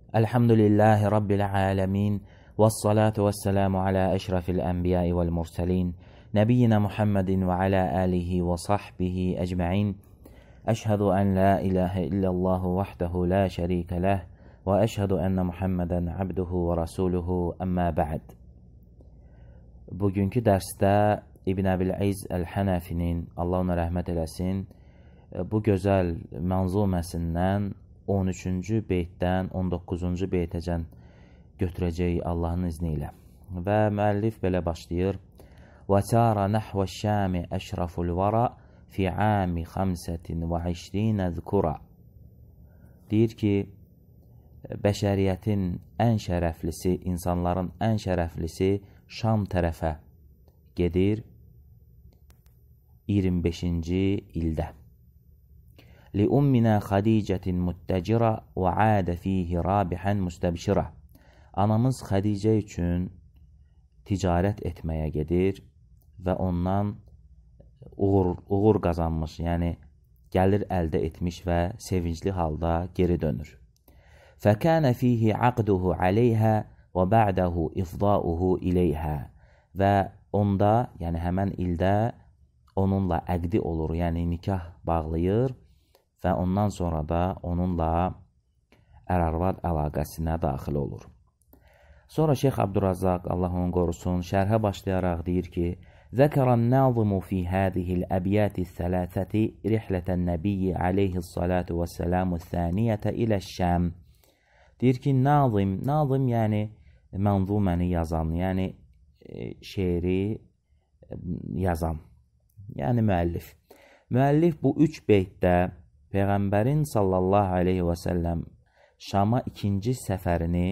Elhamdülillahi Rabbil alemin. Vessalatu vesselamu ala eşrafil enbiyai vel murselin. Nebiyyina Muhammedin ve ala alihi ve sahbihi ecma'in. Eşhedü en la ilahe illallahu vahdehu la şerike leh. Ve eşhedü enne Muhammeden abduhu ve rasuluhu emma ba'd. Bugünkü dərsdə İbn Əbil-İz Əl-Hənəfinin, Allah ona rəhmət eləsin, bu gözəl mənzuməsindən 13-cü beytdən 19-cu beytəcən götürəcək Allahın izni ilə. Və müəllif belə başlayır. وَسَارَ نَحْوَ الشَّامِ أَشْرَفُ الْوَرَى فِي عَامِ 25 ذُكُرَى. Deyir ki, bəşəriyyətin ən şərəflisi, insanların ən şərəflisi Şam tərəfə gedir 25-ci ildə. لِأُمِّنَا خَدِيجَةٍ مُتَّجِرَةٍ وَعَادَ فِيهِ رَابِحًا مُسْتَبْشِرًا. Anamız Xədicə üçün ticarət etməyə gedir və ondan uğur qazanmış, yəni gəlir əldə etmiş və sevincli halda geri dönür. فَكَانَ فِيهِ عَقْدُهُ عَلَيْهَا وَبَعْدَهُ إِفْضَاؤُهُ إِلَيْهَا. Və onda, yəni həmən ildə onunla əqdi olur, yəni nikah bağlayır və ondan sonra da onunla ər-arvad əlaqəsinə daxil olur. Sonra Şeyx Abdurrazzaq, Allah onu qorusun, şərhə başlayaraq deyir ki, ذكر الناظم في هذه الأبيات الثلاثة رحلة النبي عليه الصلاة والسلام الثانية إلى الشام. Deyir ki, nazım yəni mənzuməni yazan, yəni şeiri yazan, yəni müəllif. Müəllif bu 3 beytdə Peyğəmbərin sallallahu aleyhi və səlləm Şama ikinci səfərini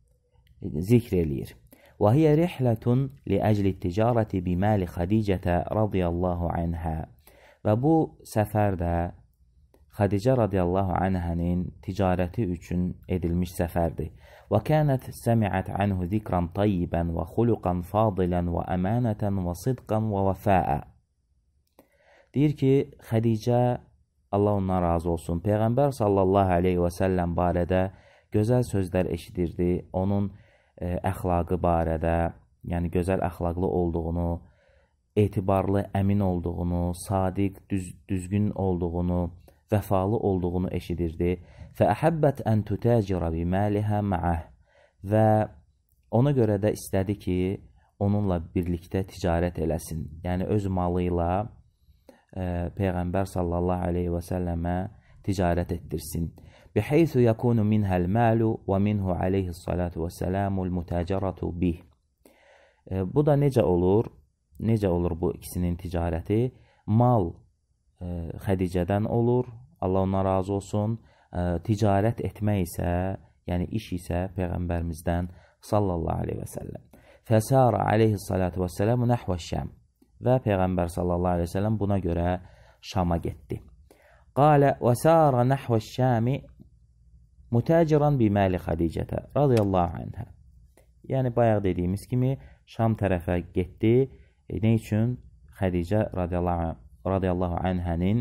zikr eləyir. وَهِيَ رِحْلَةٌ لِأَجْلِ التِّجَارَةِ بِمَالِ خَدِيجَةَ رَضِيَ اللّٰهُ عَنْهَا. Və bu səfərdə Xədicə radiyallahu anhənin ticarəti üçün edilmiş səfərdir. وَكَانَتْ سَمِعَتْ عَنْهُ ذِكْرًا طَيِّبًا وَخُلُقًا فَاضِلًا وَأَمَانَةً وَصِدْقًا وَوَفَاءً. Deyir ki, Xədicə, Allah ondan razı olsun, Peyğəmbər sallallahu aleyhi və səlləm barədə gözəl sözlər eşidirdi, onun əxlaqı barədə, yəni gözəl əxlaqlı olduğunu, etibarlı, əmin olduğunu, sadiq, düzgün olduğunu, vəfalı olduğunu eşidirdi. فَأَحَبَّتْ أَنْ تُتَاجِرَ بِمَالِهَا مَعَهِ. Və ona görə də istədi ki, onunla birlikdə ticarət eləsin. Yəni öz malı ilə Peyğəmbər sallallahu aleyhi və səlləmə ticarət etdirsin. بحيث يكون منها المال ومنه عليه الصلاة والسلام المتاجرة به. Bu da necə olur? Necə olur bu ikisinin ticarəti? Mal Xədicədən olur, Allah ona razı olsun. Ticarət etmək isə, yəni iş isə Peyğəmbərimizdən sallallahu aleyhi və səlləm. فَسَارَ عَلَيْهِ الصَّلَاةُ وَالسَّلَامُ نَحْوَ الشَّامِ. Və Peyğəmbər sallallahu aleyhi və səlləm buna görə Şama getdi. قَالَ وَسَارَ نَحْوَ الشَّامِ مُتَاجِرًا بِمَالِ خَدِيجَةَ رَضِيَ اللّٰهُ عَنْهَا. Yəni bayaq dediyimiz kimi Şam tərəfə getdi. Nə üçün? Xədicə radiyallahu anhənin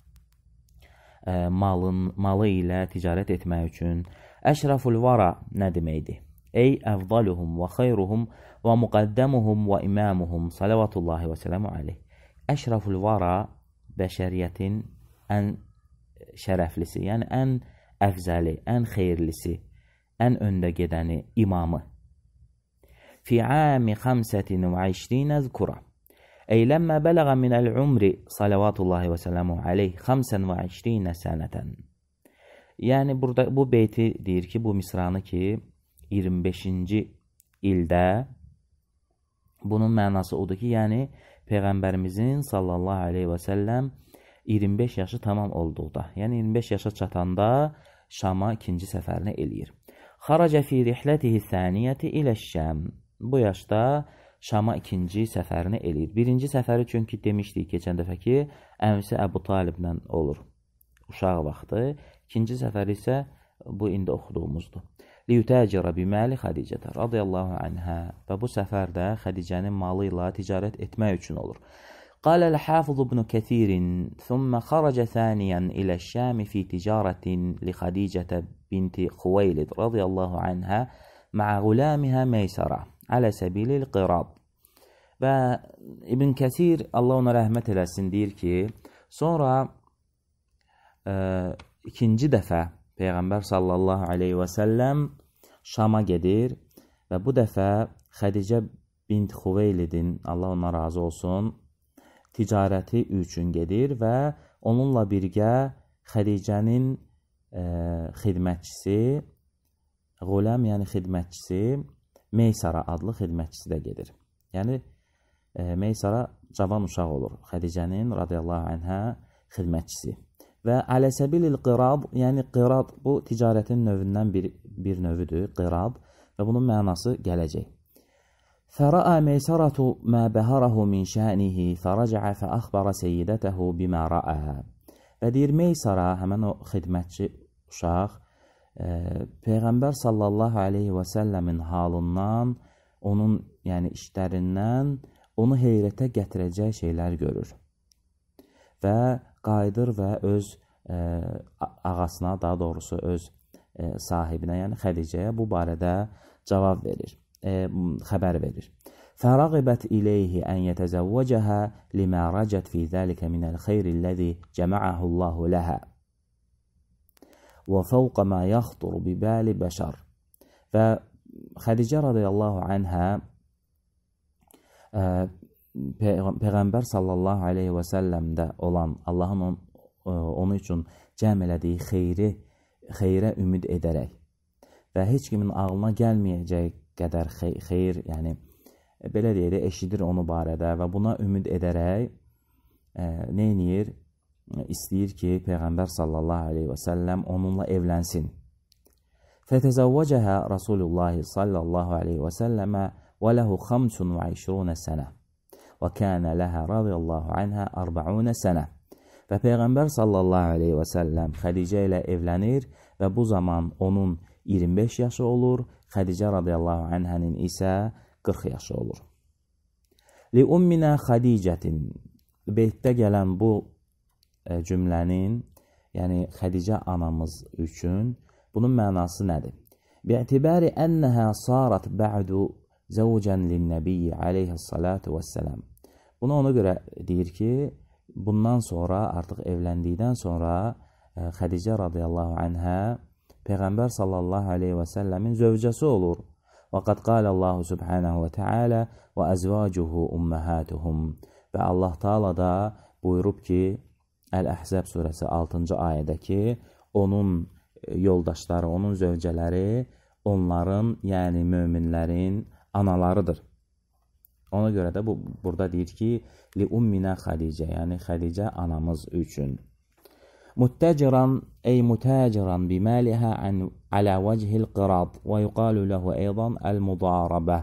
malı ilə ticarət etmək üçün. Əşraful vara nə deməkdir? Ey əfdaluhum və xeyruhum və müqəddəmuhum və imamuhum salavatullahi və sələmu aleyh. Əşraful vara bəşəriyyətin ən şərəflisi, yəni ən əfzəli, ən xeyirlisi, ən öndə gedəni, imamı. Fi ami 25 zükura. Ey ləmmə bələğə minəl umri salavatullahi və sələmu aleyh 25 sənətən. Yəni burada bu beyti deyir ki, bu misranı ki 25-ci ildə, bunun mənası odur ki, yəni Peyğəmbərimizin sallallahu aleyhi və səlləm 25 yaşı tamam olduqda, yəni 25 yaşa çatanda Şama ikinci səfərini eləyir. Xaracə fi rihlətihi thaniyyəti iləş-Şam. Bu yaşda Şama ikinci səfərini eləyir. Birinci səfəri çünki demişdik keçən dəfə ki, əmisi Əbu Taliblə olur uşaq vaxtı. İkinci səfəri isə bu indi oxuduğumuzdur. Liyutəcirə biməli Xədicətə radiyallahu anhə. Və bu səfərdə Xədicənin malı ilə ticarət etmək üçün olur. قال الحافظ ابن كثير ثم خرج ثانيا إلى الشام في تجارة لخديجة بنت خويلد رضي الله عنها مع غلامها ميسرة على سبيل القراض. Və İbn Kəsir, Allah ona rəhmət eləsin, deyir ki, sonra ikinci dəfə Peyğəmbər sallallahu aleyhi və səlləm Şama gedir və bu dəfə Xədicə bint Xuveylidin, Allah ona razı olsun, ticarəti üçün gedir və onunla birgə Xədicənin xidmətçisi, Qulam, yəni xidmətçisi, Meysara adlı xidmətçisi də gedir. Yəni, Meysara cavan uşaq olur. Xədicənin radiyallahu anhə xidmətçisi. Və aləsəbilil qirab, yəni qirab bu ticarətin növündən bir növüdür, qirab və bunun mənası gələcək. Fərəə Meysaratu mə bəharahu min şənihi fərəcəə fəəxbara seyyidətəhu bimə rəə. Və deyir, Meysara, həmən o xidmətçi uşaq, Peyğəmbər sallallahu aleyhi və səlləmin halından, onun yəni işlərindən onu heyrətə gətirəcək şeylər görür. Və qayıdır və öz ağasına, daha doğrusu öz sahibinə, yəni Xədicəyə bu barədə cavab verir, xəbər verir. Fərəğibət iləyhi ən yətəzəvvəcəhə limə rəcət fi zəlikə minəl xeyrilləzi cəməəhullahu ləhə və fəvqə mə yaxdur bibəli bəşər. Və Xədicə radiyallahu anhə Peyğəmbər sallallahu aleyhi və səlləmdə olan Allahın onu üçün cəm elədiyi xeyrə ümid edərək və heç kimin ağlına gəlməyəcək qədər xeyr, yəni belə deyək, eşidir onu barədə və buna ümid edərək neyniyir? İstəyir ki, Peyğəmbər sallallahu aleyhi və səlləm onunla evlənsin. Fətəzəvvəcəhə Rasulullah sallallahu aleyhi və səlləmə və ləhu 25 sənə və kənə ləhə radiyallahu anhə 40 sənə. Və Peyğəmbər sallallahu aleyhi və səlləm Xədicə ilə evlənir və bu zaman onun 25 yaşı olur, Xədicə radiyallahu anhənin isə 40 yaşı olur. Li umminə Xədicətin, beytdə gələn bu cümlənin, yəni Xədicə anamız üçün bunun mənası nədir? Bi'tibari ənəhə sarat bə'du zəvcən linnəbiyyi aleyhissalatu vəssələm. Bunu ona görə deyir ki, bundan sonra, artıq evləndikdən sonra Xədicə radiyallahu anhə Peyğəmbər sallallahu aleyhi və səlləmin zövcəsi olur. Və qad qalə Allahu subhanahu və teala və əzvacuhu umməhatuhum. Və Allah Teala da buyurub ki, Əl-Əhzəb surəsi 6-cı ayədə ki, onun yoldaşları, onun zövcələri onların, yəni möminlərin analarıdır. Ona görə də burada deyir ki, li umminə Xədicə, yəni Xədicə anamız üçün. Muttəciran, ey mutəciran biməlihə alə vəcihil qirad və yuqalu ləhu eydan əl-mudarabə.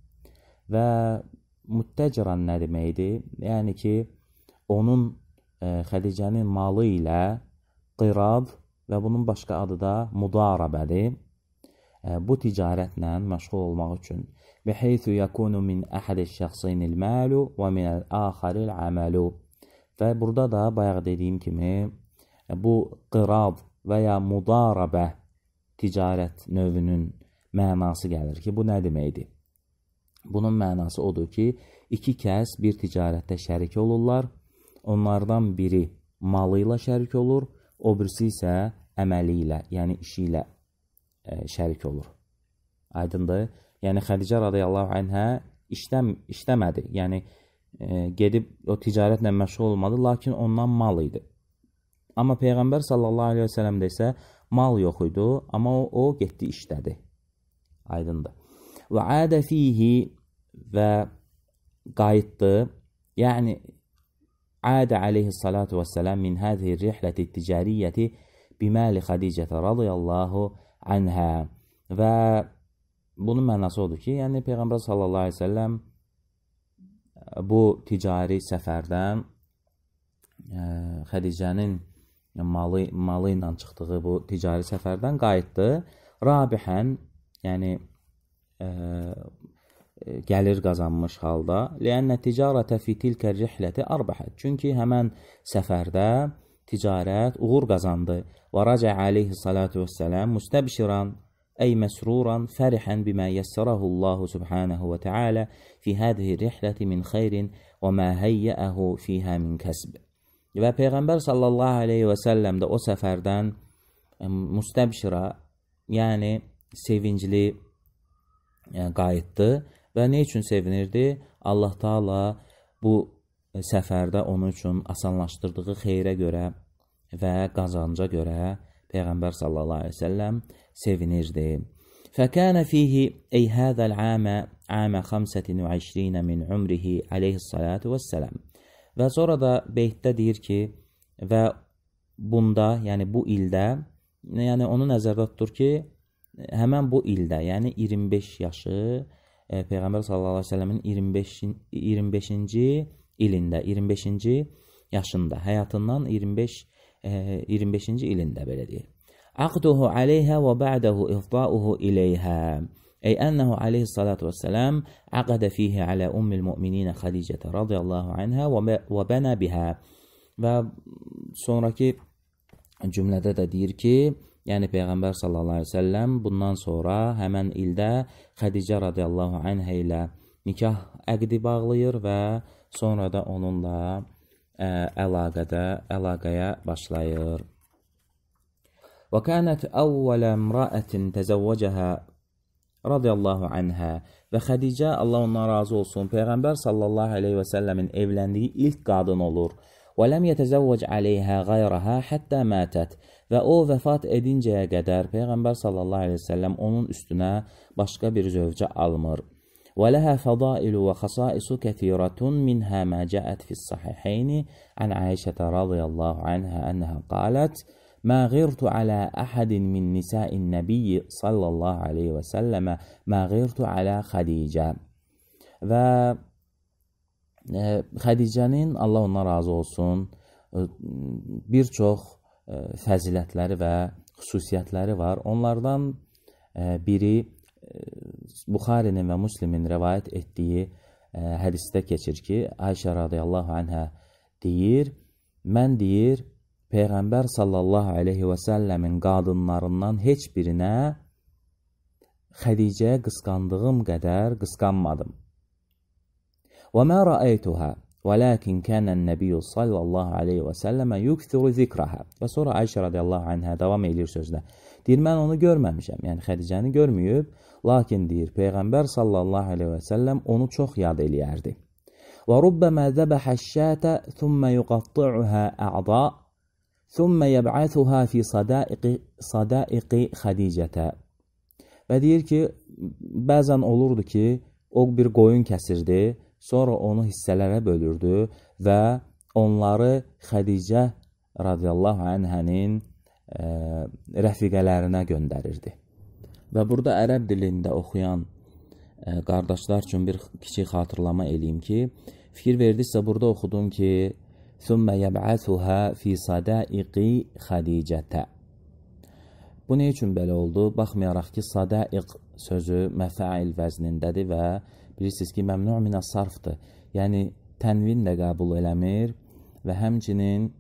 Və muttəciran nə deməkdir? Yəni ki, onun Xədicənin malı ilə qirad və bunun başqa adı da mudarabədir. Bu ticarətlə məşğul olmaq üçün. Biheythu yakunu min əhədiş şəxsinil məlu və minəl axaril əməlu. Və burada da bayaq dediyim kimi bu qirad və ya mudarabə ticarət növünün mənası gəlir ki, bu nə deməkdir? Bunun mənası odur ki, iki kəs bir ticarətdə şərik olurlar. Onlardan biri malı ilə şərik olur, o birisi isə əməli ilə, yəni işi ilə şərik olur. Aydındır? Yəni Xədicə radiyallahu anhə işləmədi. Yəni gedib o ticarətlə məşğul olmadı, lakin ondan mal idi. Amma Peyğəmbər sallallahu aleyhi və səlləmdə isə mal yox idi, amma o getdi işlədi. Aydındır. Və adə fihi və qayıtdı. Yəni adə aleyhissalatu vəssələm min həzihi rihləti ticariyyəti biməli Xədicətə radiyallahu anhə. Və bunun mənası odur ki, yəni Peyğəmbər sallallahu aleyhi və səlləm bu ticari səfərdən Xədicənin malı ilə çıxdığı bu ticari səfərdən qayıtdı. Rabihən, yəni gəlir qazanmış halda. Li'anna ticarətə fi tilkə rihləti arbəhət. Çünki həmən səfərdə ticarət uğur qazandı. Və raca aleyhi salatu vesselam müstəbşiran ey məsruran fərihən bimə yəssərəhu Allahu subhanahu və teala fi hadihi rihləti min xeyrin və mə heyyəəhu fiyhə min kəsb. Və Peyğəmbər sallallahu aleyhi və səlləm də o səfərdən müstəbşira, yəni sevincli qayıtdı. Və nə üçün sevinirdi? Allah Taala bu səfərdə onun üçün asanlaşdırdığı xeyrə görə və qazanca görə Peyğəmbər sallallahu əleyhi və səlləm sevinirdi. Fəkənə fihi ey hədəl amə 25 min umrihi əleyhissalatu vesselam. Və sonra da beytdə deyir ki, və bunda, yəni bu ildə, yəni onu nəzərdə tutur ki, həmən bu ildə, yəni 25 yaşı Peyğəmbər sallallahu əleyhi və səlləmin 25-ci ilində, 25-ci yaşında, həyatından 25-ci ilində belə deyir. Aqduhu aleyhə və ba'dahu ifdauhu ileyhə. Ey ənəhu aleyhissalatu vesselam aqada fihi alə ummil müminə Xədicətə radiyallahu anhə və bənə bihə. Və sonraki cümlədə də deyir ki, yəni Peyğəmbər sallallahu əleyhi və səlləm bundan sonra həmən ildə Xədicə radiyallahu anhə ilə nikah əqdi bağlayır və sonra da onunla əlaqəyə başlayır. Və kənət əvvələ imra'ətin təzəvvəcəhə radiyallahu anhə. Və Xədicə, Allah ondan razı olsun, Peyğəmbər sallallahu aleyhi və səlləmin evləndiyi ilk qadın olur. Və ləm yətəzəvvəc aleyhə qayrəhə həttə mətət. Və o vəfat edincəyə qədər Peyğəmbər sallallahu aleyhi və səlləm onun üstünə başqa bir zövcə almır. Və ləhə fədailu və xasaisu kəthiratun minhə mə cəət fis-sahihəyni ən Ayşətə radiyallahu anhə ənəhə qalət ما غرت على أحد من نساء النبي صلى الله عليه وسلم ما غرت على Xədicə. Və Xədicənin, Allah ondan razı olsun, bir çox fəzilətləri və xüsusiyyətləri var. Onlardan biri Buxarinin və Müslimin rəvayət etdiyi hədisdə keçir ki, Ayşə radiyallahu anhə deyir, mən deyir, Peyğəmbər sallallahu aleyhi və səlləmin qadınlarından heç birinə Xədicəyə qısqandığım qədər qısqanmadım. Və mə rəəytuhə və ləkin kənən nəbiyyü sallallahu aleyhi və səlləmə yükthuru zikrəhə. Və sonra Ayşə radiyallahu anhə davam edir sözlə. Deyir, mən onu görməmişəm, yəni Xədicəni görməyib, lakin deyir, Peyğəmbər sallallahu aleyhi və səlləm onu çox yad eləyərdi. Və rubbəmə zəbəhə şətə thümmə yuqattı'uhə ə'da ثُمَّ يَبْعَثُهَا فِي صَدَائِقِ Xədicətə. Və deyir ki, bəzən olurdu ki, o bir qoyun kəsirdi, sonra onu hissələrə bölürdü və onları Xədicə radiyallahu anhənin rəfiqələrinə göndərirdi. Və burada ərəb dilində oxuyan qardaşlar üçün bir kiçik xatırlama eləyim ki, fikir verdisə burada oxudum ki, ثُمَّ يَبْعَثُهَا فِي صَدَائِقِ Xədicətə. Bu nə üçün belə oldu? Baxmayaraq ki, sadaiq sözü məfəil vəznindədir və bilirsiniz ki, məmnu' minə sarfdır. Yəni, tənvin də qəbul eləmir və həmçinin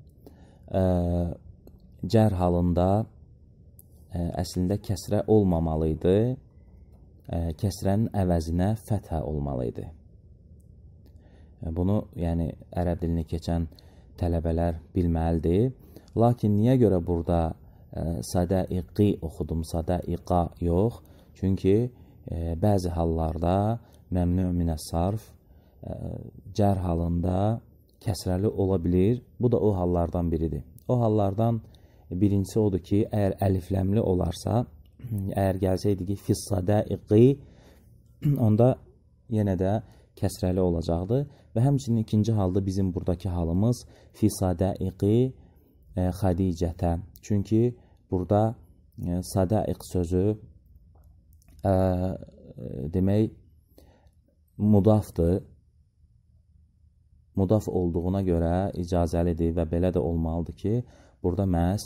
cər halında əslində kəsrə olmamalıydı. Kəsrənin əvəzinə fəthə olmalıydı. Bunu, yəni, ərəb dilini keçən tələbələr bilməlidir. Lakin niyə görə burada sadaiqi oxudum, sadaiqa yox? Çünki bəzi hallarda məmnu' minə sarf cər halında kəsrəli ola bilir. Bu da o hallardan biridir. O hallardan birincisi odur ki, əgər əlifləmli olarsa, əgər gəlsəydi ki, fis sadaiqi, onda yenə də kəsrəli olacaqdır. Və həmçinin ikinci halda bizim buradakı halımız fi sadaiqi Xədicətə. Çünki burada sadaiq sözü demək mudafdır. Mudaf olduğuna görə icazəlidir və belə də olmalıdır ki, burada məhz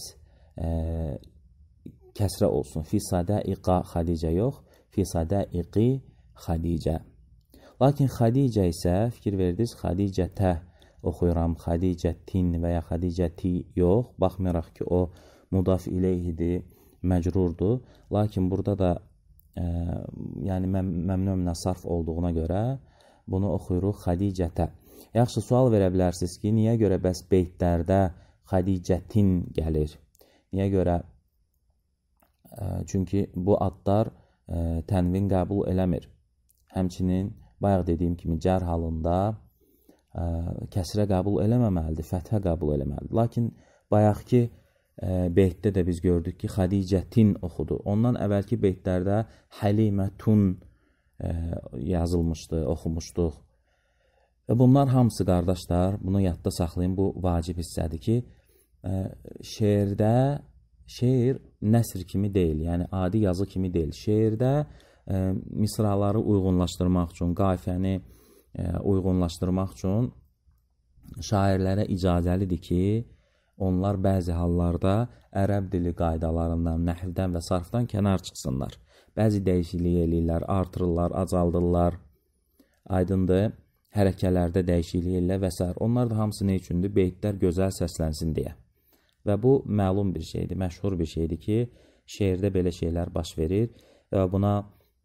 kəsrə olsun. Fi sadaiqa Xədicə yox, fi sadaiqi Xədicə. Lakin Xadicə isə, fikir verdiniz, Xadicətə oxuyuram, Xadicətin və ya Xadicəti yox. Baxmayaraq ki, o mudaf ileyhidir, məcrurdur. Lakin burada da yəni məmnu minə sarf olduğuna görə bunu oxuyuruq Xadicətə. Yaxşı, sual verə bilərsiniz ki, niyə görə bəs beytlərdə Xadicətin gəlir? Niyə görə? Çünki bu adlar tənvin qəbul eləmir. Həmçinin, bayaq dediyim kimi, cər halında kəsrə qəbul eləməməlidir, fəthə qəbul eləməlidir. Lakin, bayaqki beytdə də biz gördük ki, Xadicətin oxudu. Ondan əvvəlki beytlərdə Həlimətun yazılmışdı, oxumuşduq. Və bunlar hamısı, qardaşlar, bunu yadda saxlayın, bu vacib hissədir ki, şeir nəsr kimi deyil, yəni adi yazı kimi deyil. Şeirdə misraları uyğunlaşdırmaq üçün, qafiyəni uyğunlaşdırmaq üçün şairlərə icazəlidir ki, onlar bəzi hallarda ərəb dili qaydalarından, nəhvdən və sarfdan kənar çıxsınlar. Bəzi dəyişiklik eləyirlər, artırırlar, azaldırlar, aydındır, hərəkələrdə dəyişiklik eləyirlər və s. Onlar da hamısı nə üçündür? Beytlər gözəl səslənsin deyə. Və bu məlum bir şeydir, məşhur bir şeydir ki, şeirdə belə şeylər baş verir və buna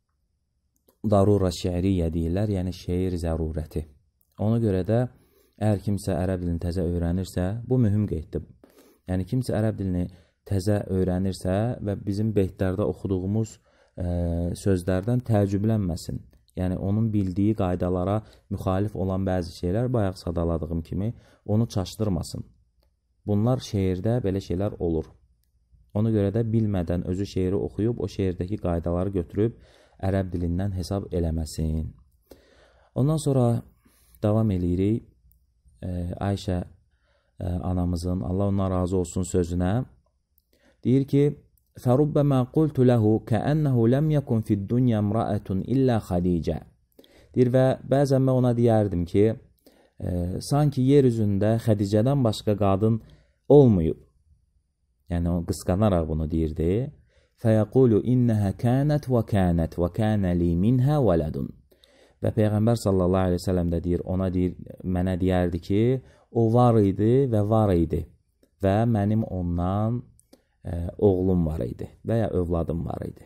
darura şeiriyyə deyirlər, yəni şeir zərurəti. Ona görə də əgər kimsə ərəb dilini təzə öyrənirsə, bu mühüm qeyddir. Yəni kimsə ərəb dilini təzə öyrənirsə və bizim beytlərdə oxuduğumuz sözlərdən təəccüblənməsin. Yəni onun bildiyi qaydalara müxalif olan bəzi şeylər, bayaq sadaladığım kimi, onu çaşdırmasın. Bunlar şeirdə belə şeylər olur. Ona görə də bilmədən özü şeiri oxuyub, o şeirdəki qaydaları götürüb ərəb dilindən hesab eləməsin. Ondan sonra davam eləyirik Ayşə anamızın, Allah ondan razı olsun sözünə. Deyir ki, فَرُبَّمَا قُلْتُ لَهُ كَأَنَّهُ لَمْ يَكُنْ فِي الدُّنْيَا امْرَأَةٌ إِلَّا خَدِيجَ. Deyir və bəzən mən ona deyərdim ki, sanki yer üzündə Xədicədən başqa qadın olmayıb. Yəni o qısqanaraq bunu deyirdi. فَيَقُولُ إِنَّهَا كَانَتْ وَكَانَتْ وَكَانَ لِي مِنْهَا وَلَدٌ. Və Peyğəmbər sallallahu aleyhi ve sellem də deyir, ona deyir, mənə deyərdi ki, o var idi və var idi və mənim ondan oğlum var idi və ya övladım var idi.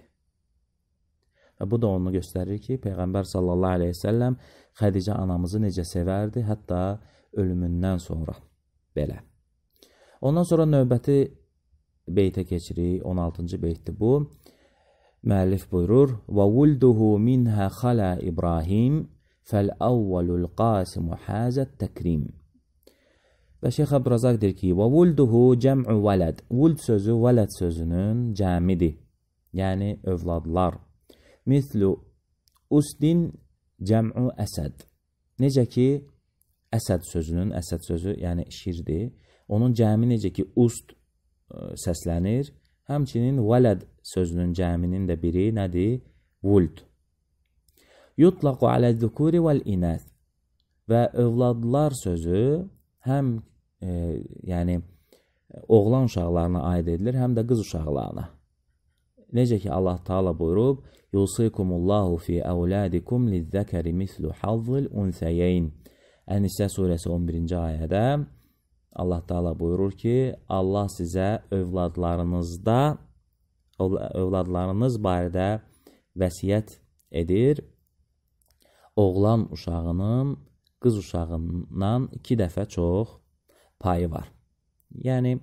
Və bu da onu göstərir ki, Peyğəmbər sallallahu aleyhi ve sellem Xədicə anamızı necə sevərdi, hətta ölümündən sonra belə. Ondan sonra növbəti beytə keçirik, 16-cı beytdir bu. Müəllif buyurur, وَوُلْدُهُ مِنْهَا خَلَى إِبْرَاهِيمِ فَالْأَوَّلُ الْقَاسِمُ حَازَ التَّكْرِيمِ. Və Şeyx Əbdurazaq deyir ki, وَوُلْدُهُ جَمْعُ وَلَدْ. Vuld sözü vələd sözünün cəmidir, yəni övladlar. Mislu usdin cəm'u əsəd. Necə ki, əsəd sözünün, əsəd sözü, yəni şirdir. Onun cəmi necə ki, ust səslənir. Həmçinin vələd sözünün cəminin də biri nədir? Vuld. Yutlaqu aləz-zukuri vəl-inəth. Və övladlar sözü həm yəni oğlan uşaqlarına aid edilir, həm də qız uşaqlarına. Necə ki, Allah Taala buyurub, Yusikumullahu fi əvladikum lizzəkəri mislu hazzil unsəyeyn. Ən-Nisə surəsi 11-ci ayədə Allah Taala buyurur ki, Allah sizə övladlarınız barədə vəsiyyət edir. Oğlan uşağının qız uşağından 2 dəfə çox payı var. Yəni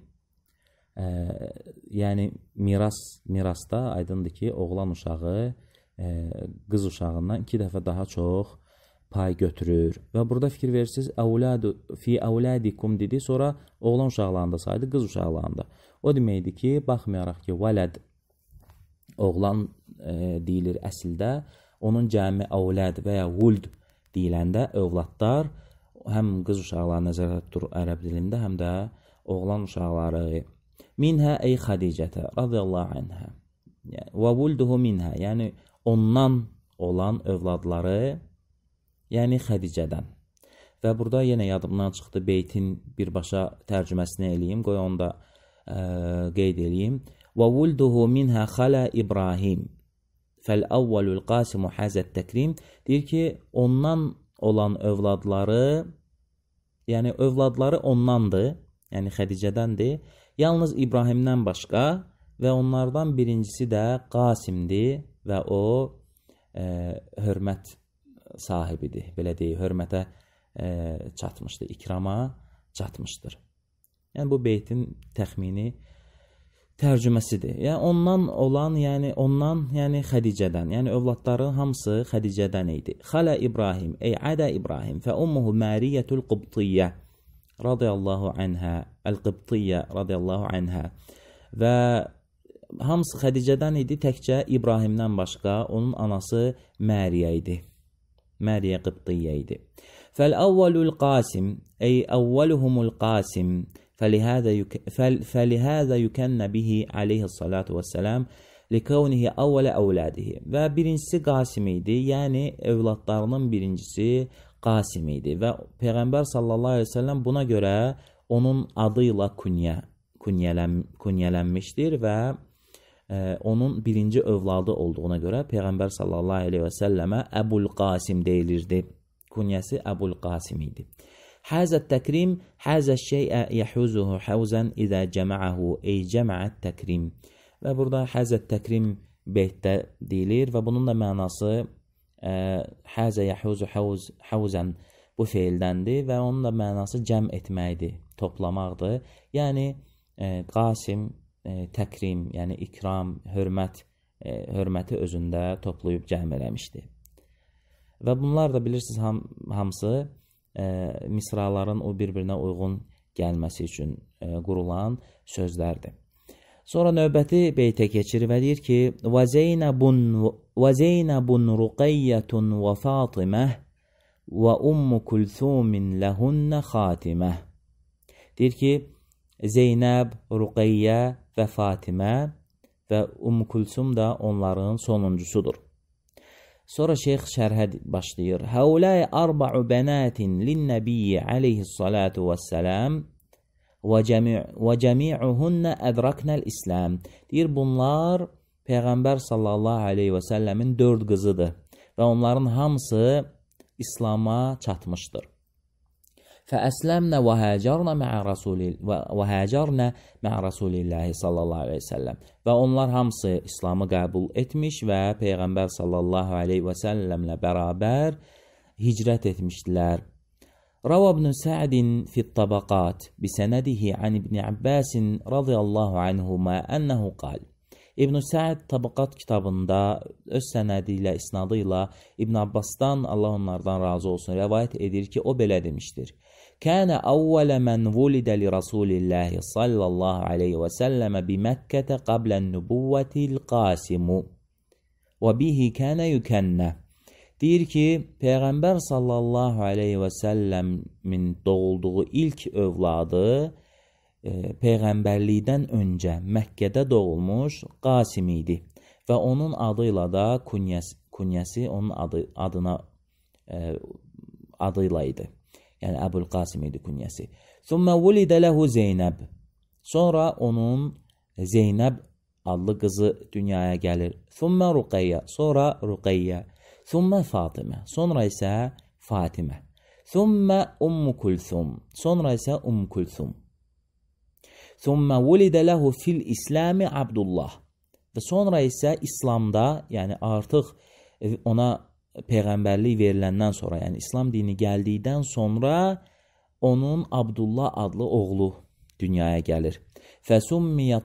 mirasda aydındır ki, oğlan uşağı qız uşağından 2 dəfə daha çox pay götürür. Və burada fikir verirsiniz, fi əvladikum dedi, sonra oğlan uşaqlarında saydı, qız uşaqlarında. O deməkdir ki, baxmayaraq ki, vələd oğlan deyilir əsildə, onun cəmi əvləd və ya vuld deyiləndə övladlar, həm qız uşaqları nəzərdə tutur ərəb dilində, həm də oğlan uşaqları. Minhə ey Xədicətə, radiyallahu anhə. Və vulduhu minhə, yəni ondan olan övladları, yəni Xədicədən. Və burada yenə yadımdan çıxdı, beytin birbaşa tərcüməsini eləyim, qoy onu da qeyd eləyim. Və vulduhu minhə xalə İbrahim. Fəl-əvvəlul qasimu həzət təkrim. Deyir ki, ondan olan övladları, yəni övladları ondandır, yəni Xədicədəndir. Yalnız İbrahimdən başqa və onlardan birincisi də Qasimdir və o hörmət sahibidir. Belə deyək, hörmətə çatmışdır, ikrama çatmışdır. Yəni bu beytin təxmini tərcüməsidir. Yəni ondan olan, yəni Xədicədən, yəni övladların hamısı Xədicədən idi. Xalə İbrahim, ey adə İbrahim, fə ummuhu Məriyyətul Qibtiyyə radiyallahu anhə, Əl-Qibtiyyə radiyallahu anhə. Və hamısı Xədicədən idi, təkcə İbrahimdən başqa onun anası Məriyə idi. Məriyə Qibtiyyə idi. Fəl-əvvəlul qasim, ey əvvəluhumul qasim. فلهذا يكن به عليه الصلاة والسلام لكونه أول أولاده. Və birincisi Qasim idi, yəni övladlarının birincisi Qasim idi və Peyğəmbər sallallahu aleyhi ve sellem buna görə onun adıyla künyələnmişdir və onun birinci övladı olduğuna görə Peyğəmbər sallallahu aleyhi ve sellemə Əbul Qasim deyilirdi. Künyəsi Əbul Qasim idi. هذا التكريم هذا الشيء يحوزه حوزا إذا جمعه أي جمع التكريم. Və burada həzət təkrim beytdə deyilir və bunun da mənası həzə yəhuzu havzən bu feildəndir və onun da mənası cəm etməkdir, toplamaqdır. Yəni qasim, təkrim, yəni ikram, hörməti özündə toplayıb cəm eləmişdir. Və bunlar da bilirsiniz hamısı misraların o bir-birinə uyğun gəlməsi üçün qurulan sözlərdir. Sonra növbəti beytə keçir və deyir ki, Və Zeynəbun Ruqayyətun və Fatiməh və Ummu Kulsumin ləhünnə xatiməh. Deyir ki, Zeynəb, Ruqayyə və Fatimə və Ummu Kulsum da onların sonuncusudur. Sonra şeyx şərhə başlayır. Həuləy arba'u bənatin linnəbiyyi aleyhissalatu vəssələm və cəmi'uhunnə ədraknəl İslam. Deyir, bunlar Peyğəmbər sallallahu aleyhi və səlləmin 4 qızıdır və onların hamısı İslama çatmışdır. Fəəsləmnə və həcərnə mə'ə Rasulillahi sallallahu aleyhi və səlləm. Və onlar hamısı İslamı qəbul etmiş və Peyğəmbər sallallahu aleyhi və səlləmlə bərabər hicrət etmişdilər. Rava ibn Sa'din fi't-tabaqat bisənədihi an İbn Abbasin radiyallahu anhuma ənəhu qal. İbn Sa'd Tabaqat kitabında öz sənədi ilə, isnadı ilə İbn Abbasdan, Allah onlardan razı olsun, rəvayət edir ki, o belə demişdir. Kənə əvvələ mən vulidə li Rasulillahi sallallahu aleyhi və səlləmə biməkkətə qablən nübuvvətil qasimu və bihi kənə yükənnə. Deyir ki, Peyğəmbər sallallahu aleyhi və səlləmin doğulduğu ilk övladı Peyğəmbərlikdən öncə Məkkədə doğulmuş Qasim idi və onun adıyla da künyəsi onun adıyla idi. Yəni Əbul Qasim idi künyəsi. Thumma vulidə ləhu Zeynəb. Sonra onun Zeynəb adlı qızı dünyaya gəlir. Thumma Ruqayyə. Sonra Ruqayyə. Thumma Fatimə. Sonra isə Fatimə. Thumma Ummu Kulsum. Sonra isə Kulsum. Thumma vulidə ləhu fil İslami Abdullah. Və sonra isə İslamda, yəni artıq ona Peyğəmbərlik veriləndən sonra, yəni İslam dini gəldikdən sonra onun Abdullah adlı oğlu dünyaya gəlir. Fəsummiyyət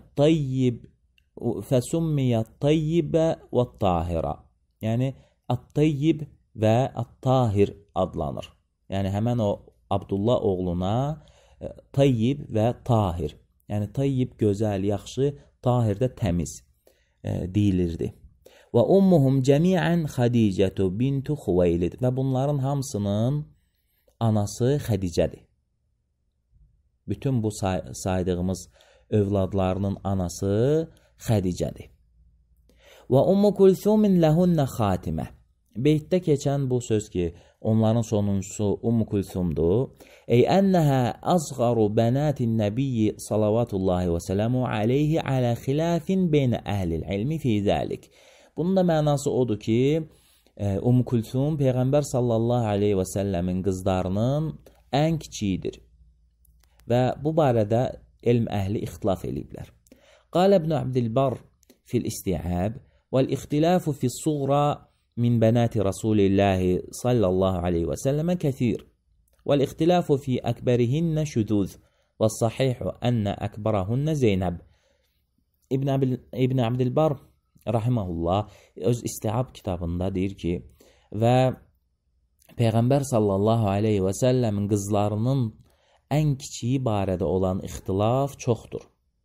tayyibə və tahira. Yəni at-tayyib və at-tahir adlanır. Yəni həmən o Abdullah oğluna tayyib və tahir. Yəni tayyib gözəl, yaxşı, tahir də təmiz deyilirdi. Və ummuhum cəmiən Xədicətu bintu Xuveylid. Və bunların hamısının anası Xədicədir. Bütün bu saydığımız övladlarının anası Xədicədir. Və Ummu Kulsumin ləhünnə xatimə. Beytdə keçən bu söz ki, onların sonuncusu Ummu Kulsumdur. Ey ənəhə azğaru bənatin nəbiyyi salavatullahi və sələmu aleyhi alə xilafin beynə əhlil ilmi fi zəlik. Bunun da mənası odur ki, Kulsum Peyğəmbər sallallahu aleyhi və səlləmin qızlarının ən kiçiyidir. Və bu barədə elm əhli ixtilaf eləyiblər. Qal İbn Abdilbar fil isti'ab vəl-ixtilafu fis-suğra min bənati Rasulillahi sallallahu aleyhi və səlləmə kəthir. Vəl-ixtilafu fi əkbərihinnə şüduz və sahihu ənə əkbərahünnə Zeynəb. İbn Abdilbar rahiməhullah öz istiab kitabında deyir ki, və Peyğəmbər sallallahu aleyhi və səlləmin qızlarının ən kiçiyi barədə olan ixtilaf çoxdur.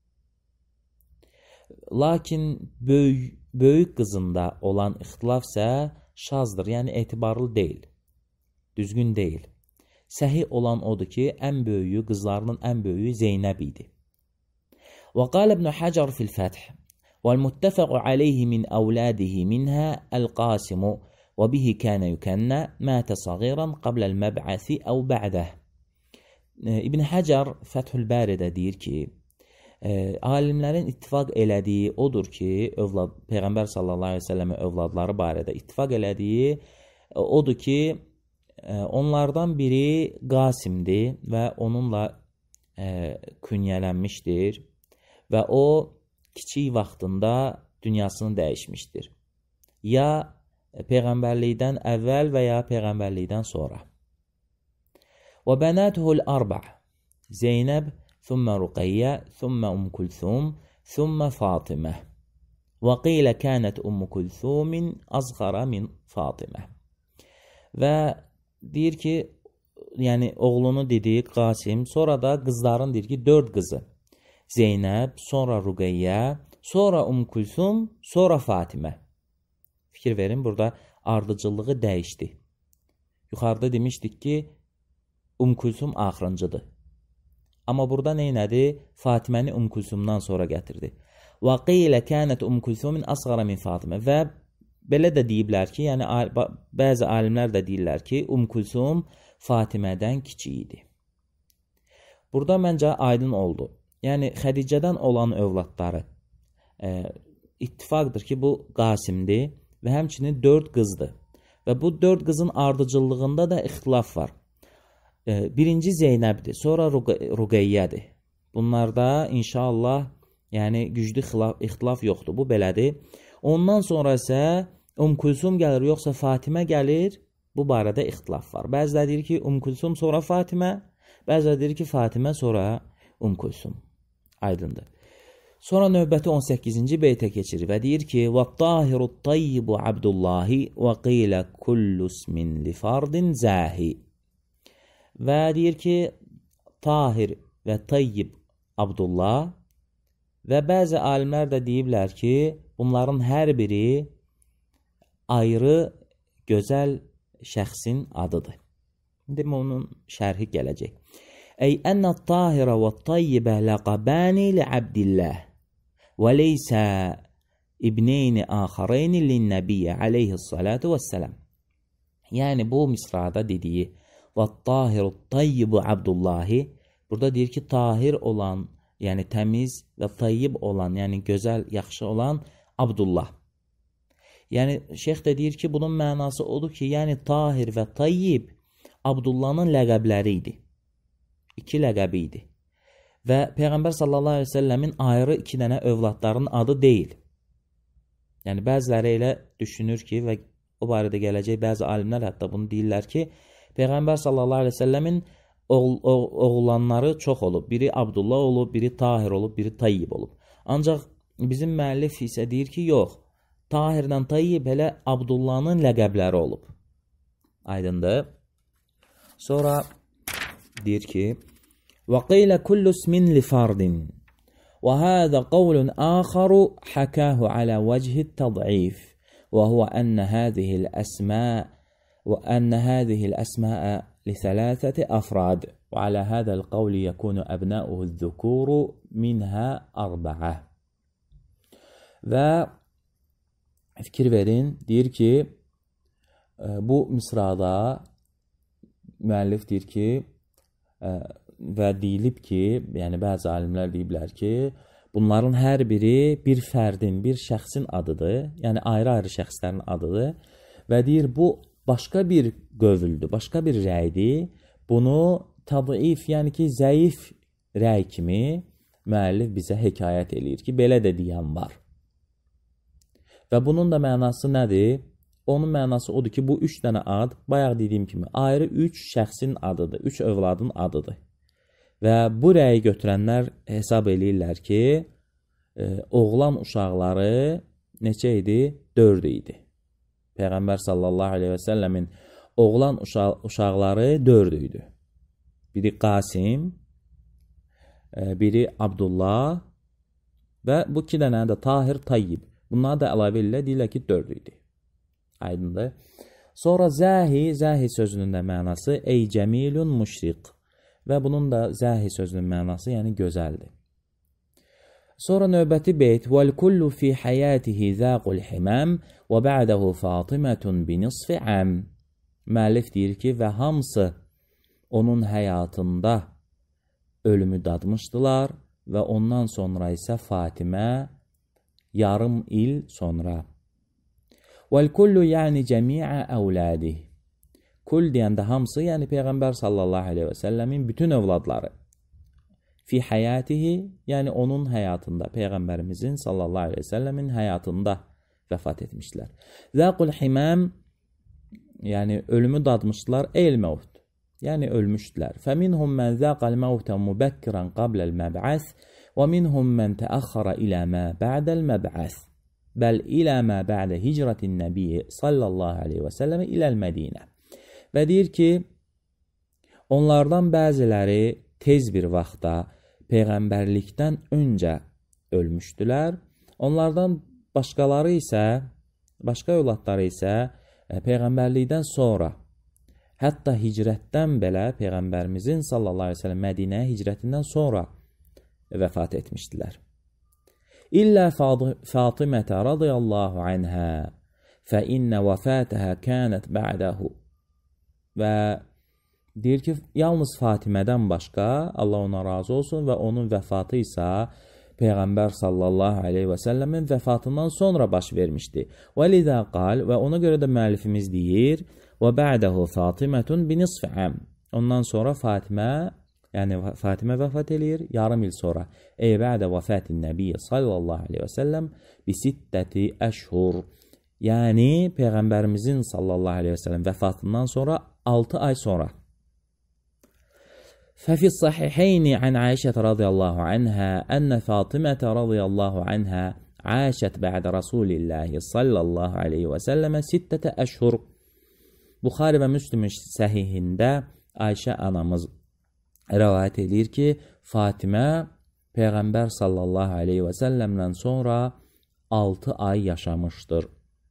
Lakin böyük qızında olan ixtilaf isə şazdır, yəni etibarlı deyil, düzgün deyil. Səhih olan odur ki, ən böyüyü, qızlarının ən böyüyü Zeynəb idi. Və qal İbn Hacar fil Fəth وَالْمُتَّفَقُ عَلَيْهِ مِنْ أَوْلَادِهِ مِنْهَا الْقَاسِمُ وَبِهِ كَانَ يُكَنَّ مَاتَ صَغِيرًا قَبْلَ الْمَبْعَثِ أَوْ بَعْدَهِ. İbn Hacar Fəthül Bəridə deyir ki, alimlərin ittifaq elədiyi odur ki, Peyğəmbər sallallahu aleyhi ve sellem övladları barədə ittifaq elədiyi odur ki, onlardan biri Qasimdir və onunla künyələnmişdir və o kiçik vaxtında dünyasını dəyişmişdir. Ya Peyğəmbərlikdən əvvəl və ya Peyğəmbərlikdən sonra. Və bənatuhul arba' Zeynəb, thumma Ruqayyə, thumma Kulthum, thumma Fatimə. Və qilə kənət Kulthumin azğara min Fatimə. Və deyir ki, yəni oğlunu dedik Qasim, sonra da qızların deyir ki, 4 qızı. Zeynəb, sonra Ruqayyə, sonra Kulthum, sonra Fatimə. Fikir verin, burada ardıcıllığı dəyişdi. Yuxarıda demişdik ki, Kulthum axırıncıdır. Amma burada neynədir? Fatiməni Kulthumdan sonra gətirdi. Və qilə kənət Kulthumin asğara min Fatimə. Və belə də deyiblər ki, yəni bəzi alimlər də deyirlər ki, Kulthum Fatimədən kiçik idi. Burada məncə aydın oldu. Yəni Xədicədən olan övladları ittifaqdır ki, bu Qasimdir və həmçinin 4 qızdır. Və bu 4 qızın ardıcıllığında da ixtilaf var. Birinci Zeynəbdir, sonra Ruqayyədir. Bunlarda inşallah yəni güclü ixtilaf yoxdur, bu belədir. Ondan sonra isə Kulthum gəlir, yoxsa Fatimə gəlir, bu barədə ixtilaf var. Bəziləri deyir ki, Kulthum sonra Fatimə, bəziləri deyir ki, Fatimə sonra Kulthum. Aydındır. Sonra növbəti 18-ci beytə keçirir və deyir ki, وَالطَّاهِرُ الطَّيِّبُ عَبْدُ اللّٰهِ وَقِيلَ كُلُّ اسْمٍ لِفَرْدٍ زَاهِ. Və deyir ki, Tahir və Tayyib Abdullah və bəzi alimlər də deyiblər ki, bunların hər biri ayrı gözəl şəxsin adıdır. İndi onun şərhi gələcək. Ey ənə Tahirə və Tayyibə ləqabəni li-Abdillah və leysə ibneyni axareyni lin-Nəbiyyə aleyhissalatu vəssələm. Yəni bu misrada dediyi və-Tahiru Tayyibu Abdullahi, burada deyir ki, tahir olan, yəni təmiz və tayyib olan, yəni gözəl, yaxşı olan Abdullah. Yəni şeyx də deyir ki, bunun mənası odur ki, yəni tahir və tayyib Abdullahın ləqəbləri idi. 2 ləqəbi idi. Və Peyğəmbər sallallahu aleyhi ve səlləmin ayrı 2 dənə övladların adı deyil. Yəni bəziləri elə düşünür ki, və o barədə gələcək bəzi alimlər hətta bunu deyirlər ki, Peyğəmbər sallallahu aleyhi ve səlləmin oğullanları çox olub. Biri Abdullah olub, biri Tahir olub, biri Tayyib olub. Ancaq bizim müəllif isə deyir ki, yox, Tahirdən Tayyib elə Abdullahın ləqəbləri olub. Aydındır. Sonra deyir ki, وَقِيلَ كُلُّ اسْمٍ لِفَرْدٍ وَهَذَا قَوْلٌ آخَرُ حَكَاهُ عَلَى وَجْهِ التَّضْعِيفِ وَهُوَ أَنَّ هذه الأسماء لثلاثة أفراد وعلى هذا القول يكون أبناؤه الذكور منها 4. Və fikir verin, deyir ki, bu misrada müəllif deyir ki, və deyilib ki, yəni bəzi alimlər deyiblər ki, Bunların hər biri bir fərdin, bir şəxsin adıdır. Yəni ayrı-ayrı şəxslərin adıdır. Və deyir, bu başqa bir qövüldür, başqa bir rəydir. Bunu tadif, yəni ki, zəif rəy kimi müəllif bizə hekayət eləyir ki, belə də deyən var. Və bunun da mənası nədir? Onun mənası odur ki, bu 3 dənə ad, bayaq dediyim kimi, ayrı 3 şəxsin adıdır, 3 övladın adıdır. Və bu rəyi götürənlər hesab eləyirlər ki, oğlan uşaqları neçə idi? 4 idi. Peyğəmbər sallallahu aleyhi və səlləmin oğlan uşaqları 4 idi. Biri Qasim, biri Abdullah və bu 2 dənə də Tahir, Tayyib. Bunları da əlavə edirlər, deyirlər ki, 4 idi. Aydındır. Sonra zəhi sözünün də mənası ey cəmilun müşriq. Və bunun da zəhi sözünün mənası, yəni gözəldir. Sonra növbəti beyt vəl kullu fi hayatihi zaqul himam və ba'dahu Fatimatun bi nisfi am. Müəllif deyir ki, və hamısı onun həyatında ölümü dadmışdılar və ondan sonra isə Fatimə yarım il sonra. Vəl-kullu yəni cəmiə əvlədih. Kul deyəndə hamısı, yəni Peyğəmbər sallallahu aleyhi və səlləmin bütün övladları. Fi həyatihi, yəni onun həyatında, Peyğəmbərimizin sallallahu aleyhi və səlləmin həyatında vəfat etmişlər. Zəqul himəm, yəni ölümü dadmışdılar, el-məvt, yəni ölmüşdülər. Fəminhum mən zəqal məvtə mübəkkirən qabləl məb'əs və minhum mən təəxxara ilə mə bə'dəl məb'əs. Bəl ilə mə bə'də hicrətin nəbiyyə sallallahu aleyhi və səlləmə iləl Mədinə. Və deyir ki, onlardan bəziləri tez bir vaxtda Peyğəmbərlikdən öncə ölmüşdülər. Onlardan başqaları isə, başqa övladları isə Peyğəmbərlikdən sonra, hətta hicrətdən belə Peyğəmbərimizin sallallahu aleyhi və səlləm Mədinəyə hicrətindən sonra vəfat etmişdilər. İllə Fatimətə radiyallahu anhə fə innə vəfatəhə kənət bə'dəhu. Və deyir ki, yalnız Fatimədən başqa, Allah ona razı olsun və onun vəfatı isə Peyğəmbər sallallahu aleyhi və səlləmin vəfatından sonra baş vermişdi. Və lidə qal, və ona görə də müəllifimiz deyir, və bə'dəhu Fatimətun bi nisfi am. Ondan sonra Fatimə, yəni Fatimə vəfat eləyir, yarım il sonra. Ey bə'də vəfatin nəbiyyə sallallahu aleyhi və səlləm bi sittəti əşhur. Yəni Peyğəmbərimizin sallallahu aleyhi və səlləm vəfatından sonra 6 ay sonra. ففي الصحيحين عن عائشة رضي الله عنها أن فاطمة رضي الله عنها عاشت بعد رسول الله صلى الله عليه وسلم 6 أشهر. Buxari və Müslim səhihində Ayşə anamız rəvayət edir ki, Fatimə Peyğəmbər sallallahu aleyhi və səlləmdən sonra 6 ay yaşamışdır.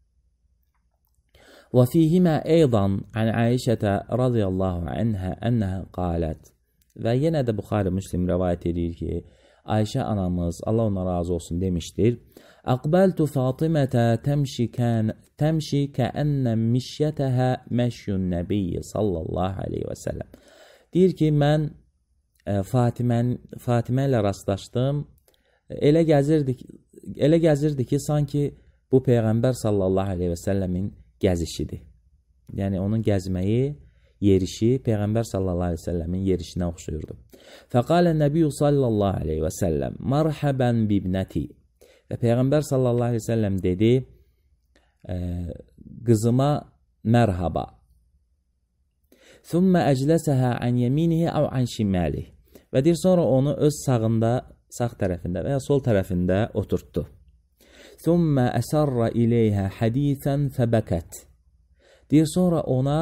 Və fihimə eydan an Ayşətə radiyallahu anhə ənəhə qalət. Və yenə də Buxari Müslim rəvayət edir ki, Ayşə anamız, Allah ona razı olsun, demişdir. Əqbəltu Fatimətə təmşi kəənnə mişyətəhə məşyun nəbiyyə sallallahu aleyhi və səlləm. Deyir ki, mən Fatimə ilə rastlaşdım. Elə gəzirdi ki, sanki bu Peyğəmbər sallallahu aleyhi və səlləmin gəzişidir. Yəni, onun gəzməyi, yerişi Peyğəmbər sallallahu aleyhi və səlləmin yerişinə oxşuyurdu. Fəqalə nəbiyyü sallallahu aleyhi və səlləm marhəbən bibnəti. Və Peyğəmbər sallallahu aleyhi və səlləm dedi, qızıma mərhaba. Thumma əcləsəhə ən yeminihi əv ən şiməli. Və deyir, sonra onu öz sağında, sağ tərəfində və ya sol tərəfində oturtdu. Thumma əsərrə iləyhə hədithən fəbəkət. Deyir, sonra ona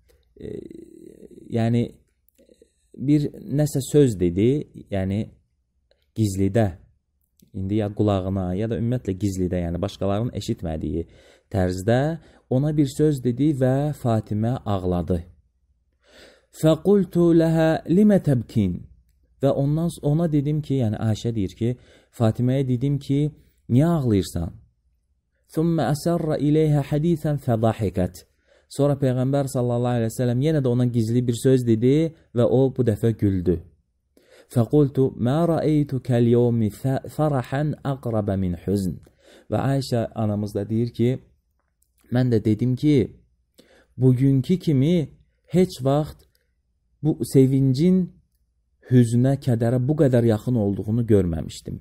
yəni bir nəsə söz dedi, yəni gizlidə, indi ya qulağına, ya da ümumiyyətlə gizlidə, yəni başqalarının eşitmədiyi tərzdə ona bir söz dedi və Fatimə ağladı. Fəqultu ləhə limə təbkin. Və ona dedim ki, yəni Ayşə deyir ki, Fatiməyə dedim ki, niyə ağlayırsan? Thumma əsərrə iləyhə hədithən fədahikət. Sonra Peyğəmbər sallallahu aleyhi və səlləm yenə də ona gizli bir söz dedi və o bu dəfə güldü. Fəqultu mə rəeytukəl yevmi fərəhən əqrəbə min hüzn. Və Ayşə anamız da deyir ki, mən də dedim ki, bugünkü kimi heç vaxt bu sevincin hüznə, kədərə bu qədər yaxın olduğunu görməmişdim.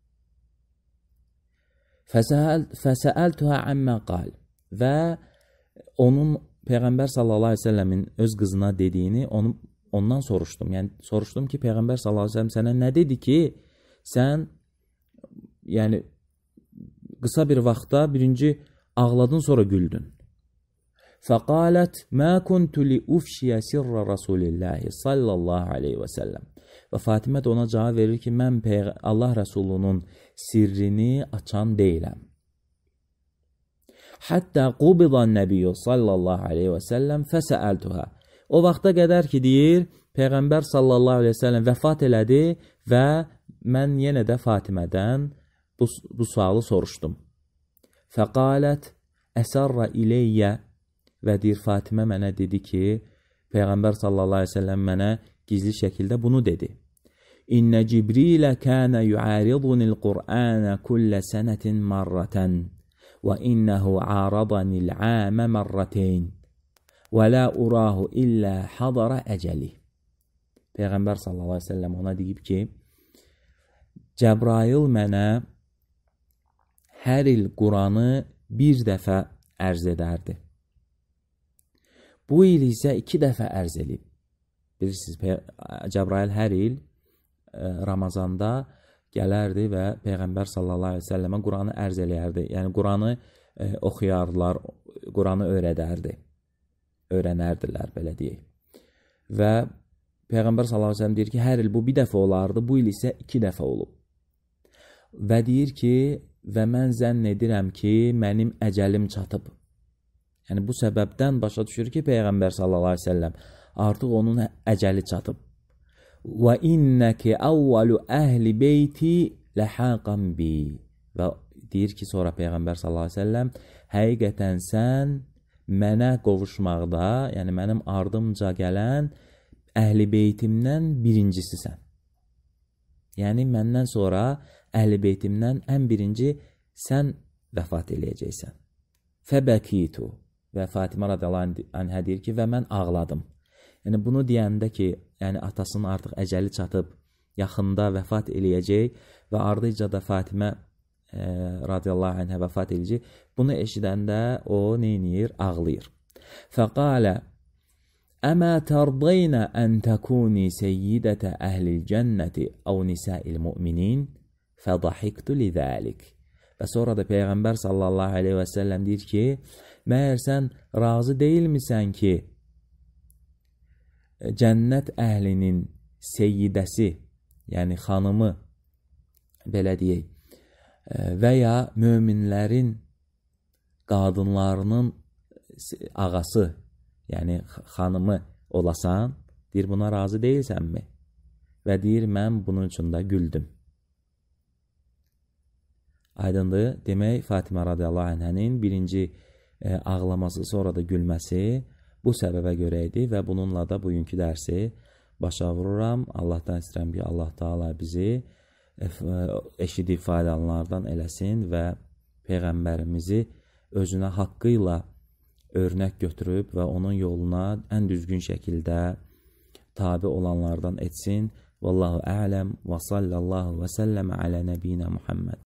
Fəsəəltuhə əmmə qal. Və onun Peyğəmbər sallallahu aleyhi ve sellemin öz qızına dediyini ondan soruşdum. Yəni soruşdum ki, Peyğəmbər sallallahu aleyhi ve sellem sənə nə dedi ki, sən yəni qısa bir vaxtda birinci ağladın, sonra güldün. Fəqalət mə kuntu li ufşiyə sirrə Rasulillahi sallallahu aleyhi və səlləm. Və Fatimə də ona cavab verir ki, mən Allah Rəsulunun sirrini açan deyiləm. Həttə qubidan nəbiyyü sallallahu aleyhi və səlləm fəsəəltuhə. O vaxta qədər ki, deyir, Peyğəmbər sallallahu aleyhi və səlləm vəfat elədi və mən yenə də Fatimədən bu sualı soruşdum. Fəqalət əsərrə iləyyə. Və deyir, Fatimə mənə dedi ki, Peyğəmbər sallallahu aleyhi ve sellem mənə gizli şəkildə bunu dedi. İnnə Cibrilə kənə yu'aridunil Qur'anə kullə sənətin marrətən və innəhu aradanil əmə marrəteyn və lə urahu illə hadara əcəli. Peyğəmbər sallallahu aleyhi ve sellem ona deyib ki, Cəbrail mənə hər il Quranı bir dəfə ərz edərdi. Bu il isə 2 dəfə ərz edib. Bilirsiniz, Cəbrail hər il Ramazanda gələrdi və Peyğəmbər sallallahu aleyhi ve sellemə Quranı ərz eləyərdi. Yəni, Quranı oxuyardılar, Quranı öyrənərdilər, belə deyək. Və Peyğəmbər sallallahu aleyhi ve sellem deyir ki, hər il bu bir dəfə olardı, bu il isə 2 dəfə olub. Və deyir ki, və mən zənn edirəm ki, mənim əcəlim çatıb. Yəni, bu səbəbdən başa düşür ki, Peyğəmbər sallallahu aleyhi ve sellem artıq onun əcəli çatıb. Və innəki əvvəlu əhli beyti ləhəqən bi. Və deyir ki, sonra Peyğəmbər sallallahu aleyhi ve sellem, həqiqətən sən mənə qovuşmaqda, yəni mənim ardımca gələn əhli beytimdən birincisisən. Yəni, məndən sonra əhli beytimdən ən birinci sən vəfat eləyəcəksən. Fəbəkitu. Və Fatimə radiyallahu anhə deyir ki, və mən ağladım. Yəni, bunu deyəndə ki, yəni atasının artıq əcəli çatıb, yaxında vəfat eləyəcək və ardıca da Fatimə radiyallahu anhə vəfat eləyəcək. Bunu eşidəndə o neyniyir? Ağlayır. Fəqalə əmə tərdaynə ən təkuni seyyidətə əhlil cənnəti əv nisəil müminin fədahiktu lidəlik. Və sonra da Peyğəmbər sallallahu aleyhi və səlləm deyir ki, məyər sən razı deyilmisən ki, cənnət əhlinin seyyidəsi, yəni xanımı, belə deyək, və ya möminlərin qadınlarının ağası, yəni xanımı olasan, deyir, buna razı deyilsənmi? Və deyir, mən bunun üçün də güldüm. Aydındır, demək, Fatimə radiyallahu anhənin birinci ağlaması, sonra da gülməsi bu səbəbə görə idi və bununla da bugünkü dərsi başa vururam. Allahdan istəyirəm ki, Allah Taala bizi eşidib faydalananlardan eləsin və Peyğəmbərimizi özünə haqqı ilə örnək götürüb və onun yoluna ən düzgün şəkildə tabi olanlardan etsin. Vallahu a'lem və sallallahu və səlləm alə nəbiyinə Muhammed.